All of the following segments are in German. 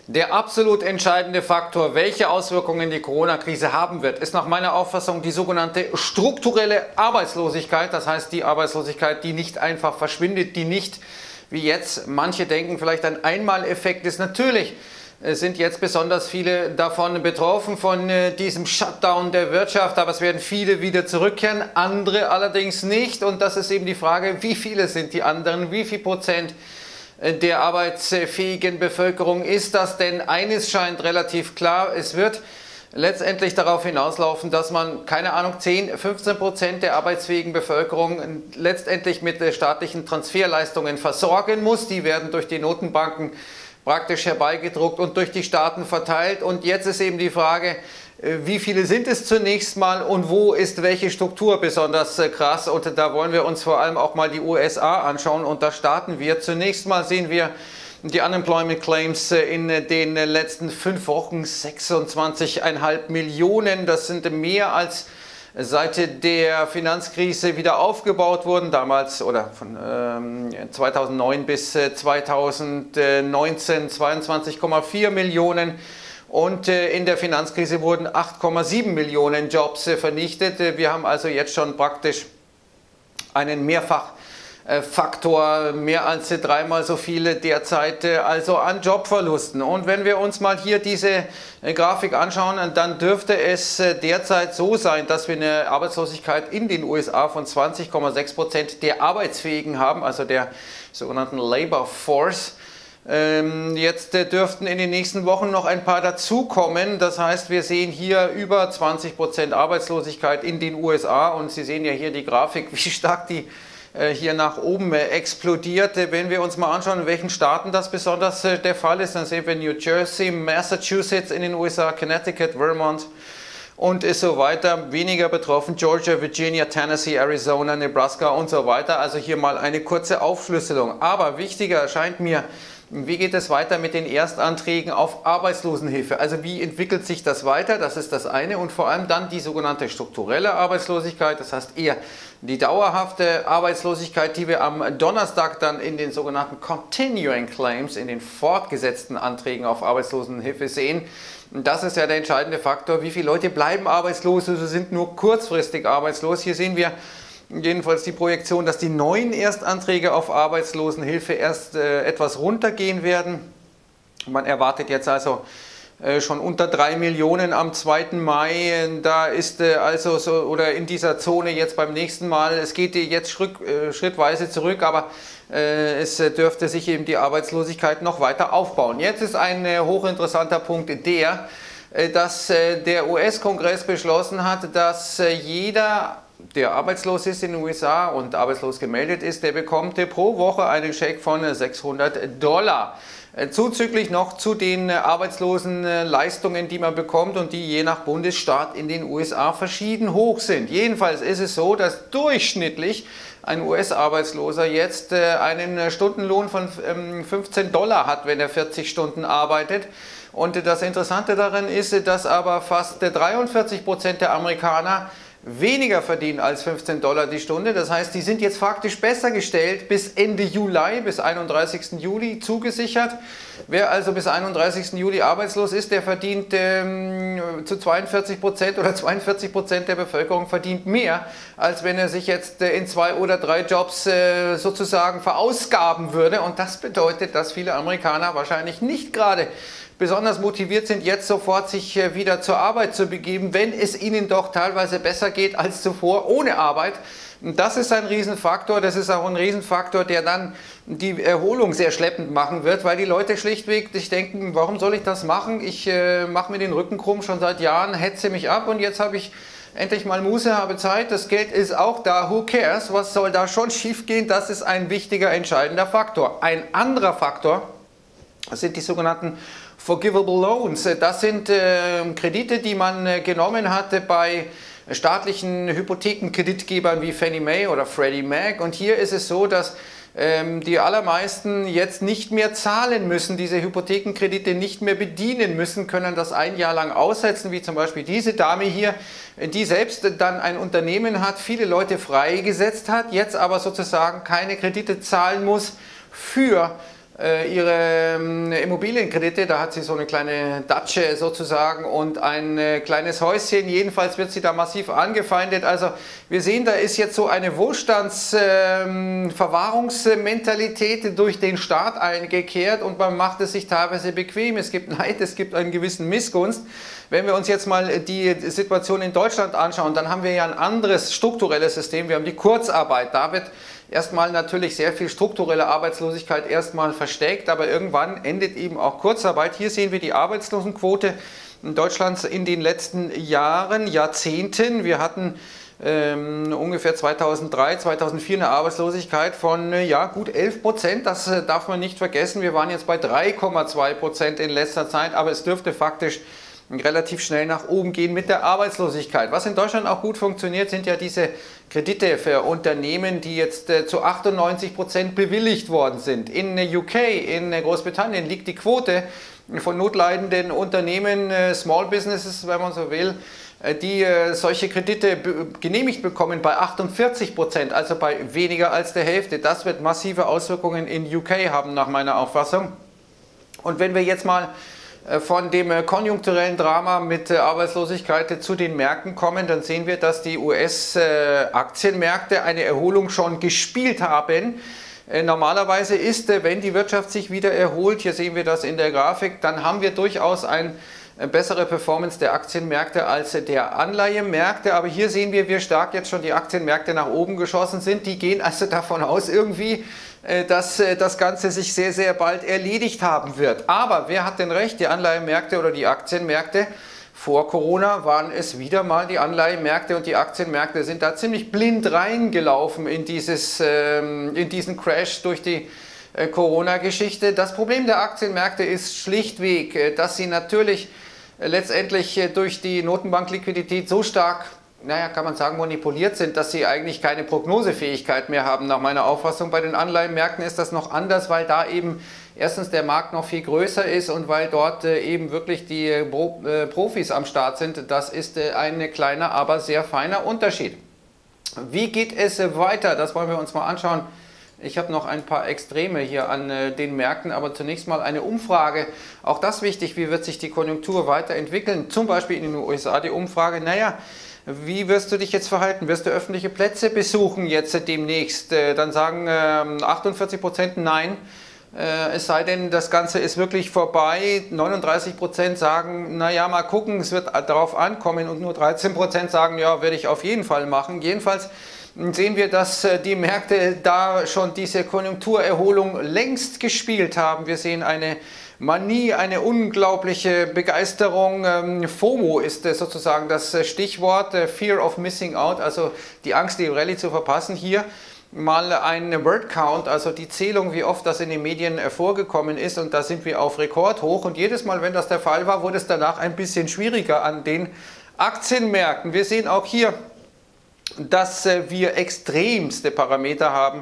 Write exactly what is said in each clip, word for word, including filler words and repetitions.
Der absolut entscheidende Faktor, welche Auswirkungen die Corona-Krise haben wird, ist nach meiner Auffassung die sogenannte strukturelle Arbeitslosigkeit. Das heißt die Arbeitslosigkeit, die nicht einfach verschwindet, die nicht, wie jetzt manche denken, vielleicht ein Einmaleffekt ist. Natürlich sind jetzt besonders viele davon betroffen, von diesem Shutdown der Wirtschaft, aber es werden viele wieder zurückkehren, andere allerdings nicht. Und das ist eben die Frage, wie viele sind die anderen, wie viel Prozent der arbeitsfähigen Bevölkerung ist das? Denn eines scheint relativ klar, es wird letztendlich darauf hinauslaufen, dass man, keine Ahnung, zehn, fünfzehn Prozent der arbeitsfähigen Bevölkerung letztendlich mit staatlichen Transferleistungen versorgen muss. Die werden durch die Notenbanken praktisch herbeigedruckt und durch die Staaten verteilt. Und jetzt ist eben die Frage, wie viele sind es zunächst mal und wo ist welche Struktur besonders krass? Und da wollen wir uns vor allem auch mal die U S A anschauen und da starten wir. Zunächst mal sehen wir die Unemployment Claims in den letzten fünf Wochen, sechsundzwanzig Komma fünf Millionen. Das sind mehr als seit der Finanzkrise wieder aufgebaut wurden, damals oder von ähm, zweitausendneun bis zweitausendneunzehn zweiundzwanzig Komma vier Millionen. Und in der Finanzkrise wurden acht Komma sieben Millionen Jobs vernichtet. Wir haben also jetzt schon praktisch einen Mehrfachfaktor, mehr als dreimal so viele derzeit also an Jobverlusten. Und wenn wir uns mal hier diese Grafik anschauen, dann dürfte es derzeit so sein, dass wir eine Arbeitslosigkeit in den U S A von zwanzig Komma sechs Prozent der Arbeitsfähigen haben, also der sogenannten Labor Force. Jetzt dürften in den nächsten Wochen noch ein paar dazukommen. Das heißt, wir sehen hier über zwanzig Prozent Arbeitslosigkeit in den U S A und Sie sehen ja hier die Grafik, wie stark die hier nach oben explodiert. Wenn wir uns mal anschauen, in welchen Staaten das besonders der Fall ist, dann sehen wir New Jersey, Massachusetts in den U S A, Connecticut, Vermont und ist so weiter. Weniger betroffen Georgia, Virginia, Tennessee, Arizona, Nebraska und so weiter. Also hier mal eine kurze Aufschlüsselung. Aber wichtiger erscheint mir, wie geht es weiter mit den Erstanträgen auf Arbeitslosenhilfe? Also wie entwickelt sich das weiter? Das ist das eine. Und vor allem dann die sogenannte strukturelle Arbeitslosigkeit, das heißt eher die dauerhafte Arbeitslosigkeit, die wir am Donnerstag dann in den sogenannten Continuing Claims, in den fortgesetzten Anträgen auf Arbeitslosenhilfe sehen. Und das ist ja der entscheidende Faktor. Wie viele Leute bleiben arbeitslos oder sind nur kurzfristig arbeitslos? Hier sehen wir jedenfalls die Projektion, dass die neuen Erstanträge auf Arbeitslosenhilfe erst äh, etwas runtergehen werden. Man erwartet jetzt also äh, schon unter drei Millionen am zweiten Mai. Da ist äh, also so, oder in dieser Zone jetzt beim nächsten Mal, es geht jetzt schritt, äh, schrittweise zurück, aber äh, es dürfte sich eben die Arbeitslosigkeit noch weiter aufbauen. Jetzt ist ein äh, hochinteressanter Punkt der, äh, dass äh, der U S-Kongress beschlossen hat, dass äh, jeder, der arbeitslos ist in den U S A und arbeitslos gemeldet ist, der bekommt pro Woche einen Scheck von sechshundert Dollar. Zuzüglich noch zu den Arbeitslosenleistungen, die man bekommt und die je nach Bundesstaat in den U S A verschieden hoch sind. Jedenfalls ist es so, dass durchschnittlich ein U S-Arbeitsloser jetzt einen Stundenlohn von fünfzehn Dollar hat, wenn er vierzig Stunden arbeitet. Und das Interessante daran ist, dass aber fast dreiundvierzig Prozent der Amerikaner weniger verdienen als fünfzehn Dollar die Stunde. Das heißt, die sind jetzt faktisch besser gestellt bis Ende Juli, bis einunddreißigsten Juli zugesichert. Wer also bis einunddreißigsten Juli arbeitslos ist, der verdient ähm, zu zweiundvierzig Prozent oder zweiundvierzig Prozent der Bevölkerung verdient mehr, als wenn er sich jetzt äh, in zwei oder drei Jobs äh, sozusagen verausgaben würde. Und das bedeutet, dass viele Amerikaner wahrscheinlich nicht gerade besonders motiviert sind, jetzt sofort sich wieder zur Arbeit zu begeben, wenn es ihnen doch teilweise besser geht als zuvor ohne Arbeit. Und das ist ein Riesenfaktor, das ist auch ein Riesenfaktor, der dann die Erholung sehr schleppend machen wird, weil die Leute schlichtweg sich denken, warum soll ich das machen? Ich äh, mache mir den Rücken krumm schon seit Jahren, hetze mich ab und jetzt habe ich endlich mal Muße, habe Zeit, das Geld ist auch da, who cares? Was soll da schon schief gehen? Das ist ein wichtiger, entscheidender Faktor. Ein anderer Faktor sind die sogenannten Forgivable Loans. Das sind äh, Kredite, die man äh, genommen hatte bei staatlichen Hypothekenkreditgebern wie Fannie Mae oder Freddie Mac. Und hier ist es so, dass ähm, die allermeisten jetzt nicht mehr zahlen müssen, diese Hypothekenkredite nicht mehr bedienen müssen, können das ein Jahr lang aussetzen, wie zum Beispiel diese Dame hier, die selbst dann ein Unternehmen hat, viele Leute freigesetzt hat, jetzt aber sozusagen keine Kredite zahlen muss für ihre Immobilienkredite, da hat sie so eine kleine Datsche sozusagen und ein kleines Häuschen, jedenfalls wird sie da massiv angefeindet. Also wir sehen, da ist jetzt so eine Wohlstandsverwahrungsmentalität durch den Staat eingekehrt und man macht es sich teilweise bequem, es gibt Neid, es gibt einen gewissen Missgunst. Wenn wir uns jetzt mal die Situation in Deutschland anschauen, dann haben wir ja ein anderes strukturelles System, wir haben die Kurzarbeit, da wird erstmal natürlich sehr viel strukturelle Arbeitslosigkeit erstmal versteckt, aber irgendwann endet eben auch Kurzarbeit. Hier sehen wir die Arbeitslosenquote in Deutschland in den letzten Jahren, Jahrzehnten. Wir hatten ähm, ungefähr zweitausenddrei, zweitausendvier eine Arbeitslosigkeit von ja, gut elf Prozent. Das äh, darf man nicht vergessen. Wir waren jetzt bei drei Komma zwei Prozent in letzter Zeit, aber es dürfte faktisch relativ schnell nach oben gehen mit der Arbeitslosigkeit. Was in Deutschland auch gut funktioniert, sind ja diese Kredite für Unternehmen, die jetzt äh, zu achtundneunzig Prozent bewilligt worden sind. In äh, U K, in äh, Großbritannien liegt die Quote von notleidenden Unternehmen, äh, Small Businesses, wenn man so will, äh, die äh, solche Kredite genehmigt bekommen bei achtundvierzig Prozent, also bei weniger als der Hälfte. Das wird massive Auswirkungen in U K haben, nach meiner Auffassung. Und wenn wir jetzt mal von dem konjunkturellen Drama mit Arbeitslosigkeit zu den Märkten kommen, dann sehen wir, dass die U S-Aktienmärkte eine Erholung schon gespielt haben. Normalerweise ist, wenn die Wirtschaft sich wieder erholt, hier sehen wir das in der Grafik, dann haben wir durchaus eine bessere Performance der Aktienmärkte als der Anleihemärkte. Aber hier sehen wir, wie stark jetzt schon die Aktienmärkte nach oben geschossen sind. Die gehen also davon aus irgendwie, dass das Ganze sich sehr, sehr bald erledigt haben wird. Aber wer hat denn recht, die Anleihemärkte oder die Aktienmärkte? Vor Corona waren es wieder mal die Anleihemärkte und die Aktienmärkte sind da ziemlich blind reingelaufen in, dieses, in diesen Crash durch die Corona-Geschichte. Das Problem der Aktienmärkte ist schlichtweg, dass sie natürlich letztendlich durch die Notenbankliquidität so stark, naja, kann man sagen, manipuliert sind, dass sie eigentlich keine Prognosefähigkeit mehr haben. Nach meiner Auffassung bei den Anleihenmärkten ist das noch anders, weil da eben erstens der Markt noch viel größer ist und weil dort eben wirklich die Profis am Start sind. Das ist ein kleiner, aber sehr feiner Unterschied. Wie geht es weiter? Das wollen wir uns mal anschauen. Ich habe noch ein paar Extreme hier an den Märkten, aber zunächst mal eine Umfrage. Auch das wichtig, wie wird sich die Konjunktur weiterentwickeln? Zum Beispiel in den U S A die Umfrage, naja, wie wirst du dich jetzt verhalten? Wirst du öffentliche Plätze besuchen jetzt demnächst? Dann sagen achtundvierzig Prozent nein, es sei denn, das Ganze ist wirklich vorbei. neununddreißig Prozent sagen, naja, mal gucken, es wird darauf ankommen und nur dreizehn Prozent sagen, ja, werde ich auf jeden Fall machen. Jedenfalls sehen wir, dass die Märkte da schon diese Konjunkturerholung längst gespielt haben. Wir sehen eine Manie, eine unglaubliche Begeisterung. FOMO ist sozusagen das Stichwort, Fear of Missing Out, also die Angst, die Rallye zu verpassen. Hier mal ein Word Count, also die Zählung, wie oft das in den Medien vorgekommen ist, und da sind wir auf Rekordhoch und jedes Mal, wenn das der Fall war, wurde es danach ein bisschen schwieriger an den Aktienmärkten. Wir sehen auch hier, dass wir extremste Parameter haben,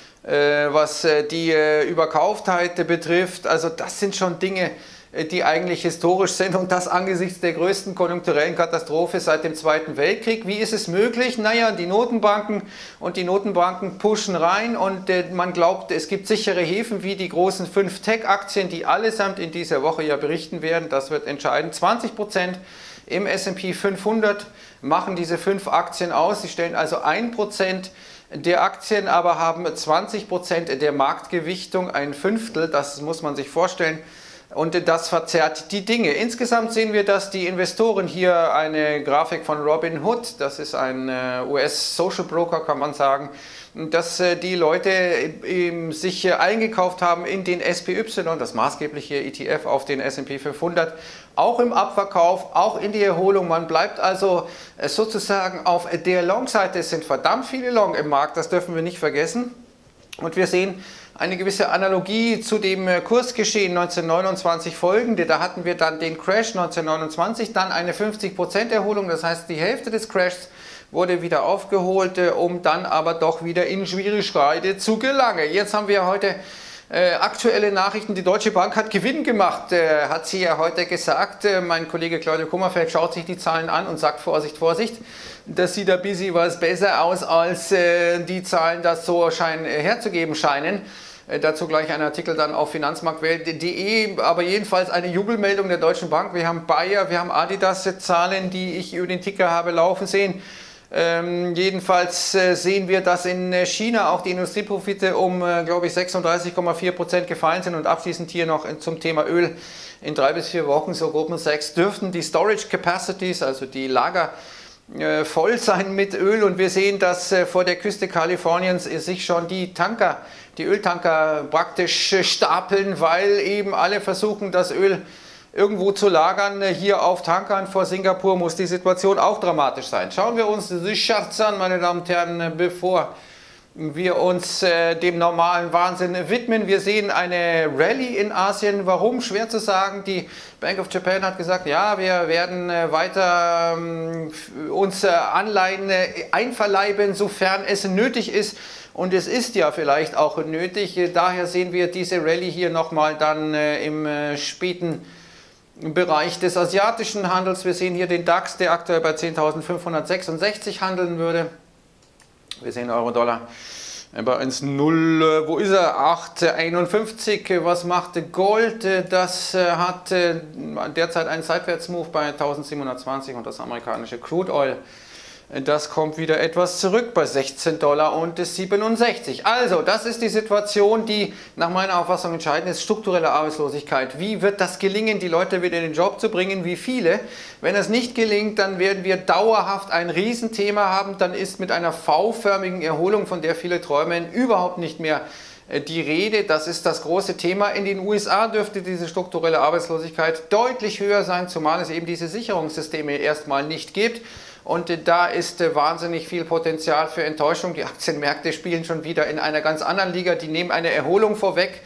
was die Überkauftheit betrifft. Also das sind schon Dinge, die eigentlich historisch sind, und das angesichts der größten konjunkturellen Katastrophe seit dem Zweiten Weltkrieg. Wie ist es möglich? Naja, die Notenbanken und die Notenbanken pushen rein und man glaubt, es gibt sichere Häfen wie die großen fünf Tech-Aktien, die allesamt in dieser Woche ja berichten werden. Das wird entscheidend. zwanzig Prozent im S und P fünfhundert machen diese fünf Aktien aus. Sie stellen also ein Prozent der Aktien, aber haben zwanzig Prozent der Marktgewichtung, ein Fünftel, das muss man sich vorstellen. Und das verzerrt die Dinge. Insgesamt sehen wir, dass die Investoren, hier eine Grafik von Robinhood, das ist ein U S-Social Broker, kann man sagen, dass die Leute sich eingekauft haben in den S P Y, das maßgebliche E T F auf den S und P fünfhundert, auch im Abverkauf, auch in die Erholung. Man bleibt also sozusagen auf der Long-Seite. Es sind verdammt viele Long im Markt, das dürfen wir nicht vergessen. Und wir sehen eine gewisse Analogie zu dem Kursgeschehen neunzehnhundertneunundzwanzig folgende. Da hatten wir dann den Crash neunzehnhundertneunundzwanzig, dann eine fünfzig Prozent Erholung, das heißt die Hälfte des Crashs wurde wieder aufgeholt, um dann aber doch wieder in Schwierigkeiten zu gelangen. Jetzt haben wir heute äh, aktuelle Nachrichten. Die Deutsche Bank hat Gewinn gemacht, äh, hat sie ja heute gesagt. Äh, mein Kollege Claudio Kummerfeld schaut sich die Zahlen an und sagt, Vorsicht, Vorsicht, das sieht ein bisschen was besser aus, als äh, die Zahlen das so schein, äh, herzugeben scheinen. Dazu gleich ein Artikel dann auf finanzmarktwelt punkt de, aber jedenfalls eine Jubelmeldung der Deutschen Bank. Wir haben Bayer, wir haben Adidas Zahlen, die ich über den Ticker habe laufen sehen. Ähm, jedenfalls äh, sehen wir, dass in China auch die Industrieprofite um, äh, glaube ich, sechsunddreißig Komma vier Prozent gefallen sind. Und abschließend hier noch zum Thema Öl. In drei bis vier Wochen, so Goldman Sachs, dürften die Storage Capacities, also die Lager, äh, voll sein mit Öl. Und wir sehen, dass äh, vor der Küste Kaliforniens sich schon die Tanker, die Öltanker praktisch äh, stapeln, weil eben alle versuchen, das Öl irgendwo zu lagern. Hier auf Tankern vor Singapur muss die Situation auch dramatisch sein. Schauen wir uns die Charts an, meine Damen und Herren, bevor wir uns äh, dem normalen Wahnsinn widmen. Wir sehen eine Rallye in Asien. Warum? Schwer zu sagen. Die Bank of Japan hat gesagt, ja, wir werden äh, weiter ähm, uns äh, Anleihen äh, einverleiben, sofern es nötig ist. Und es ist ja vielleicht auch nötig. Daher sehen wir diese Rallye hier nochmal dann äh, im äh, späten Im Bereich des asiatischen Handels. Wir sehen hier den DAX, der aktuell bei zehntausendfünfhundertsechsundsechzig handeln würde. Wir sehen Euro-Dollar bei eins Komma null, wo ist er? acht Komma einundfünfzig. Was macht Gold? Das hat derzeit einen Seitwärtsmove bei eintausendsiebenhundertzwanzig und das amerikanische Crude Oil, das kommt wieder etwas zurück bei sechzehn Dollar und siebenundsechzig. Also, das ist die Situation, die nach meiner Auffassung entscheidend ist. Strukturelle Arbeitslosigkeit. Wie wird das gelingen, die Leute wieder in den Job zu bringen? Wie viele? Wenn es nicht gelingt, dann werden wir dauerhaft ein Riesenthema haben. Dann ist mit einer V-förmigen Erholung, von der viele träumen, überhaupt nicht mehr die Rede. Das ist das große Thema. In den U S A dürfte diese strukturelle Arbeitslosigkeit deutlich höher sein, zumal es eben diese Sicherungssysteme erstmal nicht gibt. Und da ist wahnsinnig viel Potenzial für Enttäuschung. Die Aktienmärkte spielen schon wieder in einer ganz anderen Liga. Die nehmen eine Erholung vorweg,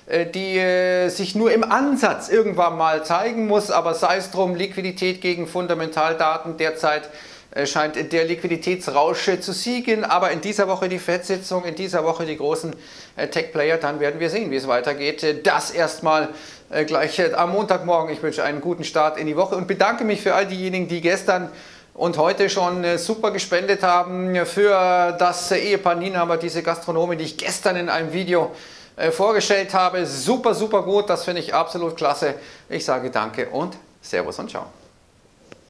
die sich nur im Ansatz irgendwann mal zeigen muss. Aber sei es drum, Liquidität gegen Fundamentaldaten. Derzeit scheint der Liquiditätsrausch zu siegen. Aber in dieser Woche die Fed-Sitzung, in dieser Woche die großen Tech-Player. Dann werden wir sehen, wie es weitergeht. Das erstmal gleich am Montagmorgen. Ich wünsche einen guten Start in die Woche und bedanke mich für all diejenigen, die gestern und heute schon äh, super gespendet haben für das äh, Ehepaar Nienhammer, diese Gastronomin, die ich gestern in einem Video äh, vorgestellt habe. Super, super gut, das finde ich absolut klasse. Ich sage danke und Servus und Ciao.